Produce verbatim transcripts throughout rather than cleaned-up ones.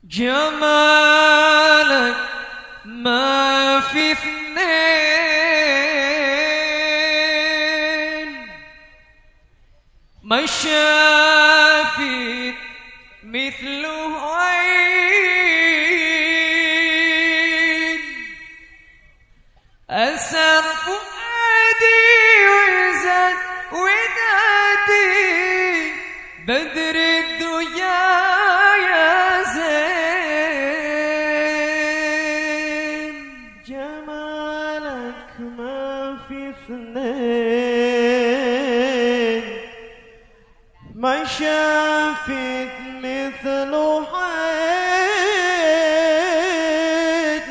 جمالك ما في اثنين، ما شافت مثله عين. أسر فؤادي وزاد ودادي بدر الدجى يا زين. جمالك ما في اثنين، ما شافت مثله عين.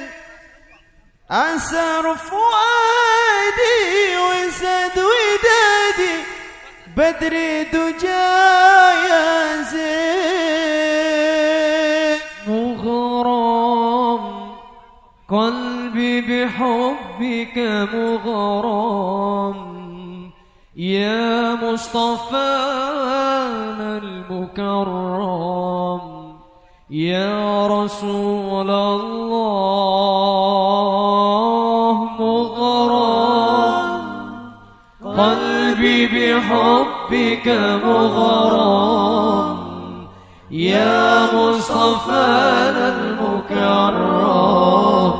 أسر فؤادي وزاد ودادي بدر دجى يا زين. مغرم قلبي بحبك مغرم يا مصطفانا المكرم يا رسول الله. مغرم قلبي بحبك مغرم يا مصطفانا المكرم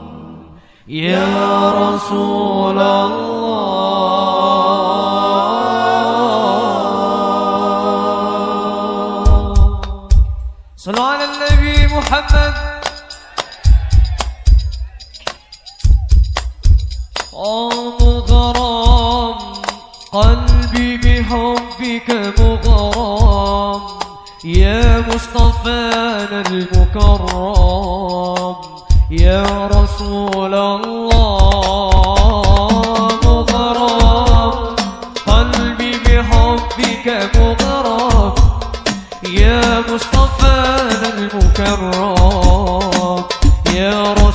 يا رسول الله. صلوا على النبي محمد. مغرم قلبي بحبك مغرم يا مصطفانا المكرم يا رسول الله. مغرم قلبي بحبك مغرم يا مصطفانا المكرم يا رسول